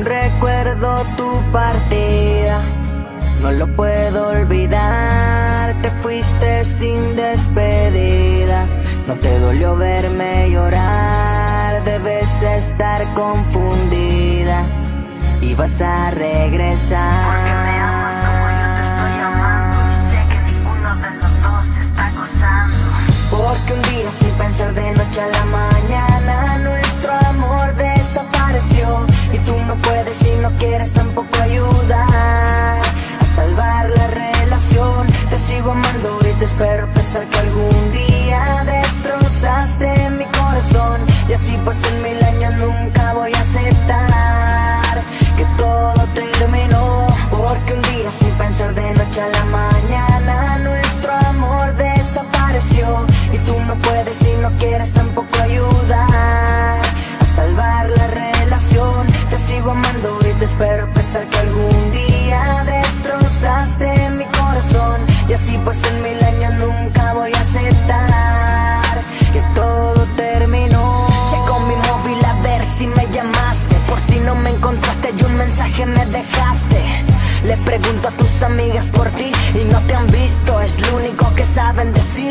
recuerdo tu partida, no lo puedo olvidar. Te fuiste sin despedida, no te dolió verme llorar. Debes estar confundida y vas a regresar. Porque me amas como yo te estoy amando y sé que ninguno de los dos está gozando. Porque un día sin pensar, de noche a la mañana nuestro amor desapareció. Y tú no puedes y no quieres tampoco ayudar a salvar la relación. Te sigo amando y te espero, a pesar que algún día destrozaste mi corazón. Y así pasen 1000 años, nunca voy a aceptar que todo terminó. Porque un día sin pensar, de noche a la mañana nuestro amor desapareció. Y tú no puedes y no quieres tampoco ayudar a salvar la relación. Te sigo amando y te espero, a pesar que algún día destrozaste mi corazón. Y así pasen 1000 años, nunca voy a aceptar que todo terminó. Checo mi móvil a ver si me llamaste, por si no me encontraste y un mensaje me dejaste. Le pregunto a tus amigas por ti y no te han visto, es lo único que saben decir.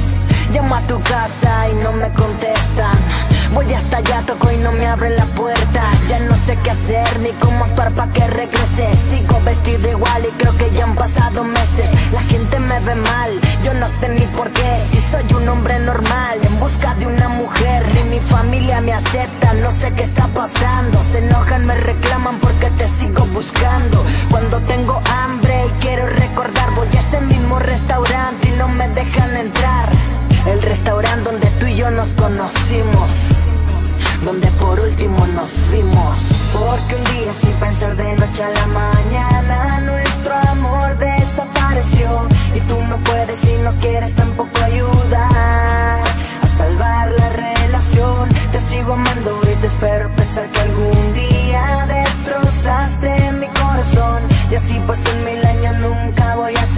Llamo a tu casa y no me contestan. Voy hasta allá, toco y no me abren la puerta. Ya no sé qué hacer ni cómo actuar pa' que regrese. Sigo vestido igual y creo que ya han pasado meses. La gente me ve mal, yo no sé ni por qué. Si soy un hombre normal en busca de una mujer, ni mi familia me acepta, no sé qué está pasando. Se enojan, me reclaman porque te sigo buscando. Cuando tengo hambre y quiero recordar, voy a ese mismo restaurante y no me dejan entrar. El restaurante donde tú y yo nos conocimos, donde por último nos vimos. Porque un día sin pensar, de noche a la mañana nuestro amor desapareció. Y tú no puedes y no quieres tampoco ayudar a salvar la relación. Te sigo amando y te espero, a pesar que algún día destrozaste mi corazón. Y así pasen 1000 años, nunca voy a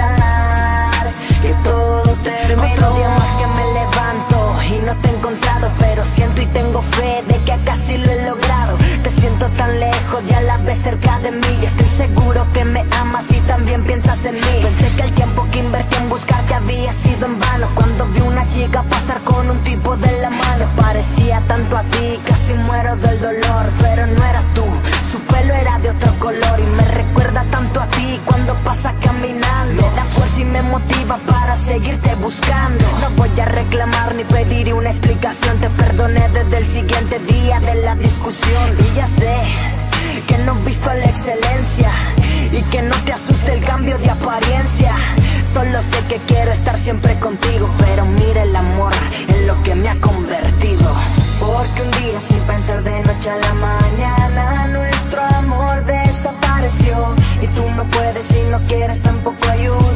aceptar que todo terminó. Otro día más que me levanto y no te he encontrado, pero siento y tengo fe de que casi lo he logrado. Te siento tan lejos y a la vez cerca de mí, y estoy seguro que me amas y también piensas en mí. Pensé que el tiempo que invertí en buscarte había sido en vano, cuando vi una chica pasar con un tipo de la mano. Se parecía tanto a ti, casi muero del dolor, pero no eras tú, su pelo era de otro color. Y me recuerda tanto a ti cuando pasa caminando. Me da fuerza y me motiva para seguirte buscando. No voy a reclamar ni pedir una explicación, te perdoné desde el siguiente día de la discusión. Y ya sé que no has visto la excelencia y que no te asusta el cambio de apariencia. Solo sé que quiero estar siempre contigo, pero mira el amor en lo que me ha convertido. Porque un día sin pensar, de noche a la mañana nuestro amor desapareció. Y tú no puedes y no quieres tampoco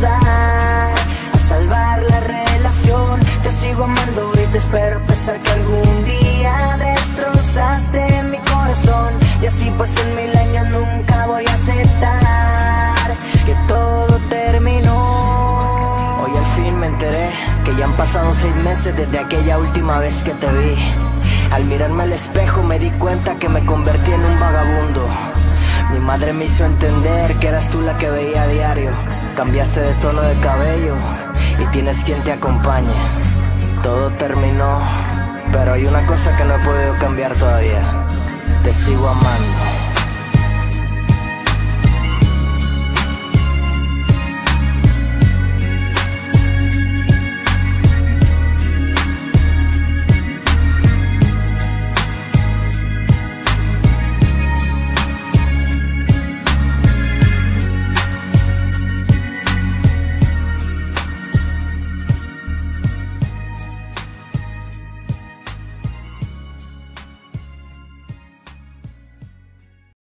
ayudar a salvar la relación. Te sigo amando y te espero, a pesar que algún día destrozaste mi corazón. Y así pasen 1000 años, nunca voy a aceptar que todo terminó. Hoy al fin me enteré que ya han pasado 6 meses desde aquella última vez que te vi. Al mirarme al espejo me di cuenta que me convertí en un vagabundo. Mi madre me hizo entender que eras tú la que veía a diario. Cambiaste de tono de cabello y tienes quien te acompañe. Todo terminó, pero hay una cosa que no he podido cambiar todavía. Te sigo amando.